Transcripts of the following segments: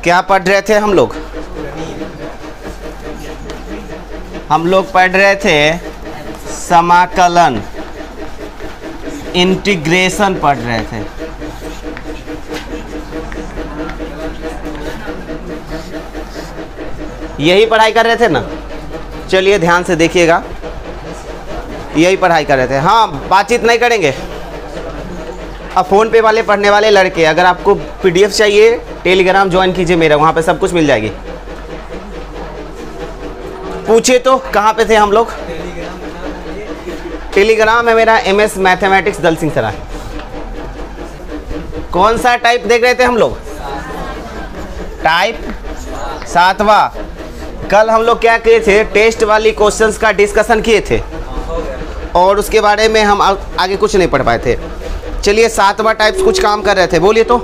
क्या पढ़ रहे थे हम लोग? हम लोग पढ़ रहे थे समाकलन, इंटीग्रेशन पढ़ रहे थे। यही पढ़ाई कर रहे थे ना? चलिए ध्यान से देखिएगा, यही पढ़ाई कर रहे थे। हाँ, बातचीत नहीं करेंगे। अब फ़ोन पे वाले पढ़ने वाले लड़के, अगर आपको पीडीएफ चाहिए टेलीग्राम ज्वाइन कीजिए मेरा, वहाँ पे सब कुछ मिल जाएगी। पूछिए तो कहाँ पे थे हम लोग? टेलीग्राम है मेरा, MS मैथमेटिक्स दल सिंह सराय। कौन सा टाइप देख रहे थे हम लोग? टाइप 7वां। कल हम लोग क्या किए थे? टेस्ट वाली क्वेश्चंस का डिस्कशन किए थे और उसके बारे में हम आगे कुछ नहीं पढ़ पाए थे। चलिए 7वां टाइप्स कुछ काम कर रहे थे, बोलिए तो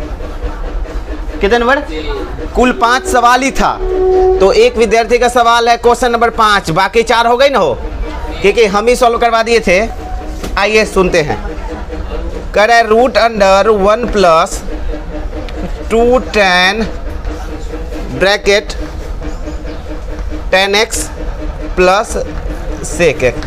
कितने नंबर? कुल 5 सवाल ही था, तो एक विद्यार्थी का सवाल है क्वेश्चन नंबर 5, बाकी 4 हो गई ना हो, क्योंकि हम ही सॉल्व करवा दिए थे। आइए सुनते हैं। कह रहा है root under 1 + 2 tan bracket 10x + sec x।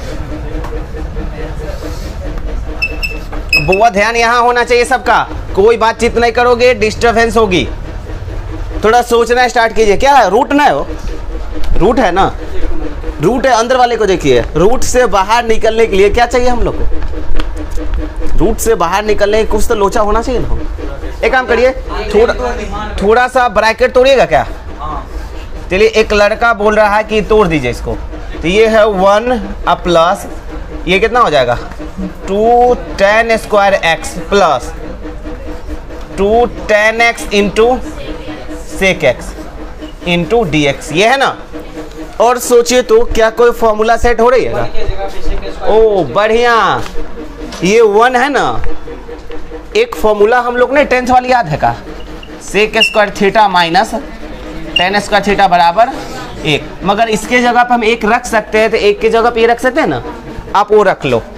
बुआ ध्यान यहाँ होना चाहिए सबका, कोई बातचीत नहीं करोगे, डिस्टर्बेंस होगी। थोड़ा सोचना स्टार्ट कीजिए। क्या है? रूट ना है वो? रूट है ना? रूट है, अंदर वाले को देखिए। रूट से बाहर निकलने के लिए क्या चाहिए हम लोग को? रूट से बाहर निकलने कुछ तो लोचा होना चाहिए ना। एक काम करिए, थोड़ा सा ब्रैकेट तोड़िएगा क्या? चलिए, एक लड़का बोल रहा है कि तोड़ दीजिए इसको। तो ये है 1 प्लस ये कितना हो जाएगा? 2 tan square x plus 2 tan x into sec x into dx, ये है ना। और सोचिए तो क्या कोई फॉर्मूला सेट हो रही है ना? ओ बढ़िया, ये 1 है ना। एक फॉर्मूला हम लोग ने 10th वाली याद है का? sec square theta minus tan square theta बराबर 1। मगर इसके जगह पे हम 1 रख सकते हैं, तो 1 की जगह पे ये रख सकते हैं ना। आप वो रख लो।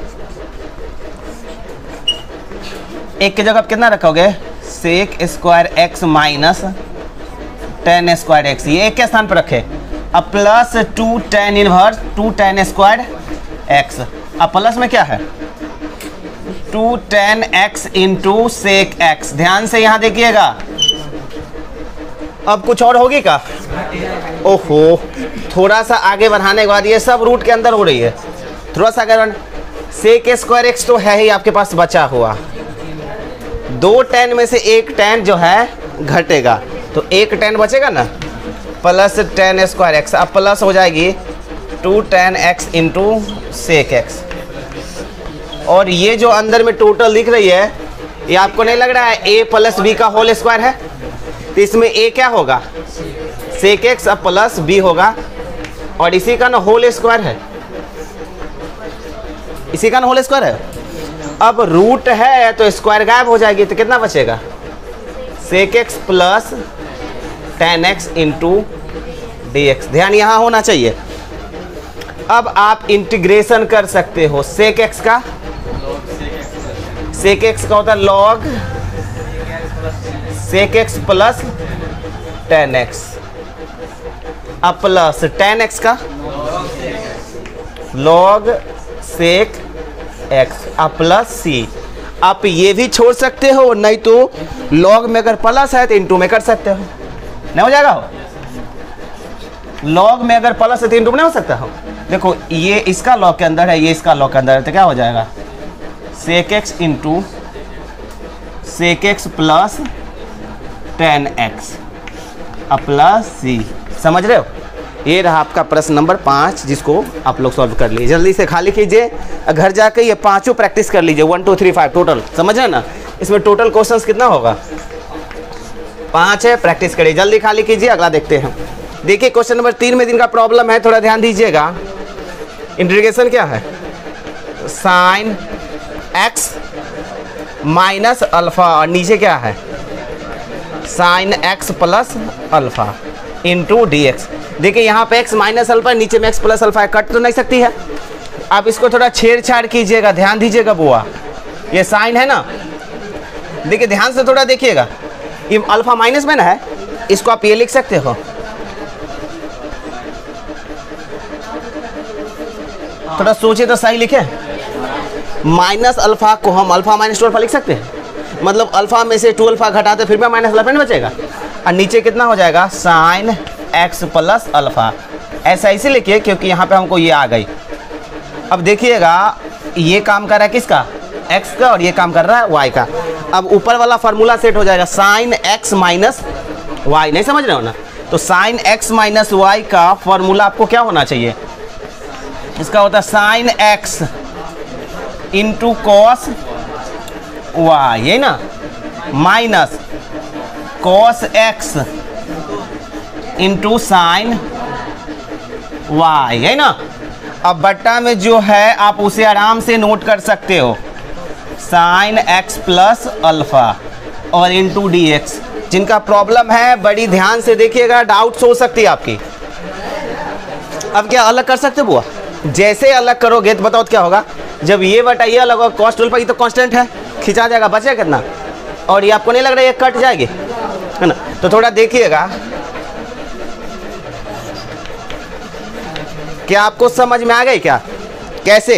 1 की जगह पे कितना रखोगे? sec square x minus tan square x, ये 1 के स्थान पर रखे। अब plus 2 tan inverse 2 tan square x। अब प्लस में क्या है? 2 tan x into sec x। ध्यान से यहाँ देखिएगा। अब कुछ और होगी का? ओहो, थोड़ा सा आगे बढ़ाने के बाद ये सब रूट के अंदर हो रही है। थोड़ा सा आगे बढ़ाने, sec स्क्वायर x तो है ही आपके पास बचा हुआ। 2 tan में से 1 tan जो है घटेगा, तो 1 tan बचेगा ना, प्लस tan स्क्वायर x। अब प्लस हो जाएगी 2 tan x into sec x। और ये जो अंदर में टोटल दिख रही है, ये आपको नहीं लग रहा है a + b का होल स्क्वायर है? तो इसमें a क्या होगा? sec x अब प्लस b होगा, और इसी का ना होल स्क्वायर है, इसी का ना होल स्क्वायर है। अब रूट है तो स्क्वायर गायब हो जाएगी, तो कितना बचेगा? sec x plus tan x into dx। ध्यान यहाँ होना चाहिए। अब आप इंटीग्रेशन कर सकते हो sec x का। sec x का होता है log sec x plus tan x, अब प्लस tan x का log sec x, अब प्लस c। आप ये भी छोड़ सकते हो, नहीं तो log में अगर प्लस है तो इंटू में कर सकते हो, नहीं हो जाएगा हो? log में अगर प्लस है तो इंटू में नहीं हो सकता हो? देखो, ये इसका log के अंदर है, ये इसका log के अंदर है, तो क्या हो जाएगा? sec x into sec x plus tan x, अब प्लस c। समझ रहे हो? ये रहा आपका प्रश्न नंबर 5, जिसको आप लोग सॉल्व कर लीजिए। जल्दी से खाली कीजिए, घर जाके ये 5 प्रैक्टिस कर लीजिए। 1 2 3 5 टोटल, समझ रहे ना? इसमें टोटल क्वेश्चंस कितना होगा? 5 है, प्रैक्टिस करिए। जल्दी खाली कीजिए, अगला देखते हैं। देखिए क्वेश्चन नंबर 3 में दिन का प्रॉब्लम है, थोड़ा ध्यान दीजिएगा। इंटीग्रेशन क्या है? साइन x माइनस अल्फा, और नीचे क्या है? Sine x plus alpha into dx। देखिए यहाँ पे x माइनस अल्फा, नीचे में x प्लस अल्फा, कट तो नहीं सकती है। अब इसको थोड़ा छेड़छाड़ कीजिएगा, ध्यान दीजिएगा बुआ। ये साइन है ना, देखिए ध्यान से थोड़ा देखिएगा, ये अल्फा माइनस में ना है, इसको आप ये लिख सकते हो, थोड़ा सोचे तो सही लिखे। माइनस अल्फा को हम अल्फा माइनस 2 अल्फा लिख सकते हैं, मतलब अल्फा में से 2 अल्फा घटाते फिर भी माइनस अल्फा नहीं बचेगा। और नीचे कितना हो जाएगा, साइन एक्स प्लस अल्फा। ऐसा इसी लिखिए क्योंकि यहाँ पे हमको ये आ गई। अब देखिएगा ये काम कर रहा है किसका, एक्स का, और ये काम कर रहा है वाई का। अब ऊपर वाला फार्मूला सेट हो जाएगा, साइन एक्स माइनस वाई। नहीं समझ रहे हो ना? तो साइन एक्स माइनस वाई का फॉर्मूला आपको क्या होना चाहिए, इसका होता है sine x into cos y, यही ना, minus cos x into sine y, यही ना। अब बट्टा में जो है आप उसे आराम से नोट कर सकते हो, साइन एक्स प्लस अल्फा और इंटू डी एक्स। जिनका प्रॉब्लम है बड़ी ध्यान से देखिएगा, डाउट्स हो सकती है आपकी। अब क्या अलग कर सकते बुआ, जैसे अलग करोगे तो बताओ क्या होगा, जब ये बटा ये अलग होगा, कॉस 2 अल्फा, ये तो कांस्टेंट है, खिंचा जाएगा, बचेगा कितना, और ये आपको नहीं लग रहा है ये कट जाएगी, है ना। तो थोड़ा देखिएगा, क्या आपको समझ में आ गई क्या कैसे,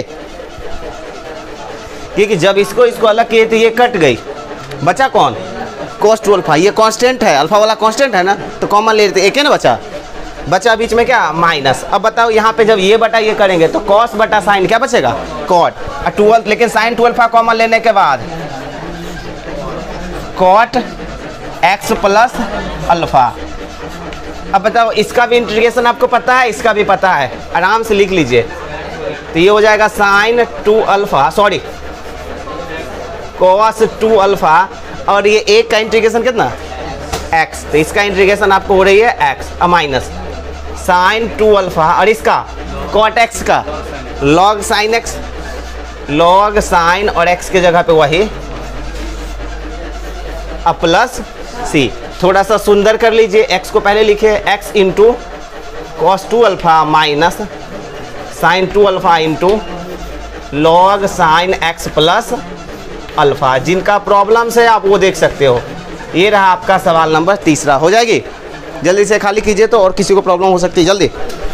क्योंकि जब इसको अलग किए तो ये कट गई, बचा कौन, कॉस 2 अल्फा। ये कांस्टेंट है, अल्फा वाला कांस्टेंट है ना, तो कॉमन ले लेते, एक है ना बचा बीच में क्या, माइनस। अब बताओ यहाँ पे जब ये बटा ये करेंगे तो कॉस बटा साइन क्या बचेगा, कॉट, और 12, लेकिन साइन 2 अल्फा कॉमन लेने के बाद कॉट एक्स प्लस अल्फा। अब बताओ इसका भी इंटीग्रेशन आपको पता है, इसका भी पता है, आराम से लिख लीजिए। तो ये हो जाएगा sine 2 alpha, sorry cos 2 alpha, और ये एक का इंटीग्रेशन कितना, एक्स, तो इसका इंटीग्रेशन आपको हो रही है एक्स, माइनस साइन 2 अल्फा, और इसका कॉट एक्स का log sine x, log sine और एक्स के जगह पे वही प्लस सी। थोड़ा सा सुंदर कर लीजिए, एक्स को पहले लिखे, x into cos 2 alpha minus sine 2 alpha into log sine x plus alpha. जिनका प्रॉब्लम्स है आप वो देख सकते हो। ये रहा आपका सवाल नंबर 3 हो जाएगी। जल्दी से खाली कीजिए तो और किसी को प्रॉब्लम हो सकती है, जल्दी।